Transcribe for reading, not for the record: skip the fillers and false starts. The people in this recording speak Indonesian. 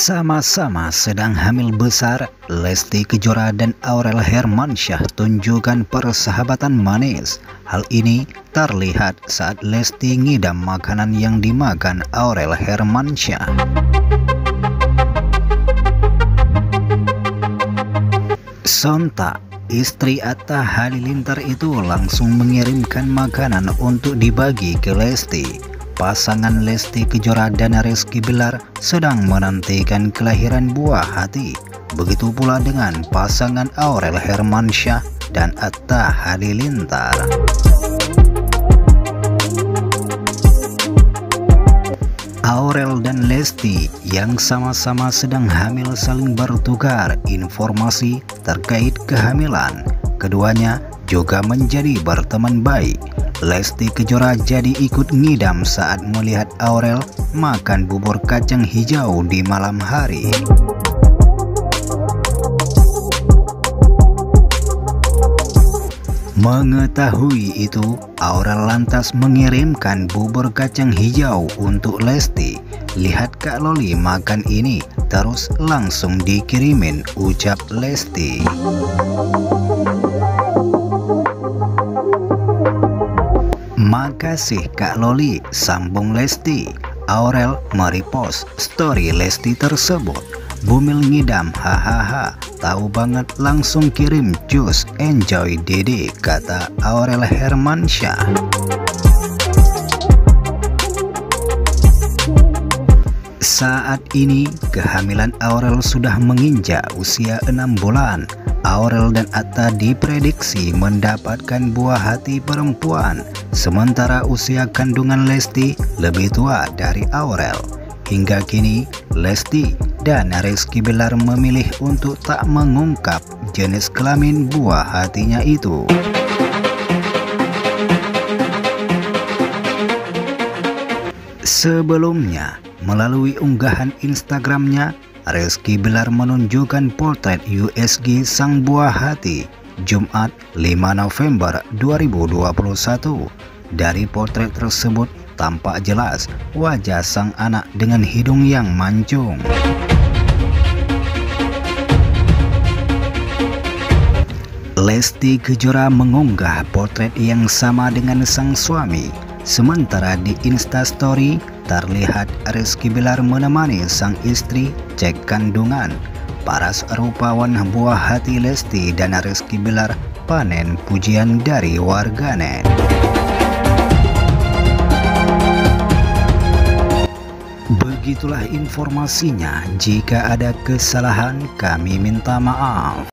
Sama-sama sedang hamil besar, Lesti Kejora dan Aurel Hermansyah tunjukkan persahabatan manis. Hal ini terlihat saat Lesti ngidam makanan yang dimakan Aurel Hermansyah. Sontak, istri Atta Halilintar itu langsung mengirimkan makanan untuk dibagi ke Lesti. Pasangan Lesti Kejora dan Rizky Bilar sedang menantikan kelahiran buah hati. Begitu pula dengan pasangan Aurel Hermansyah dan Atta Halilintar. Aurel dan Lesti yang sama-sama sedang hamil saling bertukar informasi terkait kehamilan. Keduanya juga menjadi berteman baik. Lesti Kejora jadi ikut ngidam saat melihat Aurel makan bubur kacang hijau di malam hari. Mengetahui itu, Aurel lantas mengirimkan bubur kacang hijau untuk Lesti. Lihat Kak Loli makan ini, terus langsung dikirimin, ucap Lesti. Makasih Kak Loli, sambung Lesti. Aurel merepost story Lesti tersebut. Bumil ngidam, hahaha, tahu banget langsung kirim jus, enjoy dede, kata Aurel Hermansyah. Saat ini kehamilan Aurel sudah menginjak usia 6 bulan. Aurel dan Atta diprediksi mendapatkan buah hati perempuan, sementara usia kandungan Lesti lebih tua dari Aurel. Hingga kini, Lesti dan Rizky Bilar memilih untuk tak mengungkap jenis kelamin buah hatinya itu. Sebelumnya, melalui unggahan Instagramnya, Rizky Bilar menunjukkan potret USG sang buah hati Jumat 5 November 2021. Dari potret tersebut tampak jelas wajah sang anak dengan hidung yang mancung. Lesti Kejora mengunggah potret yang sama dengan sang suami. Sementara di Instastory terlihat Rizky Bilar menemani sang istri cek kandungan. Paras rupawan buah hati Lesti dan Rizky Bilar panen pujian dari warganet. Begitulah informasinya. Jika ada kesalahan, kami minta maaf.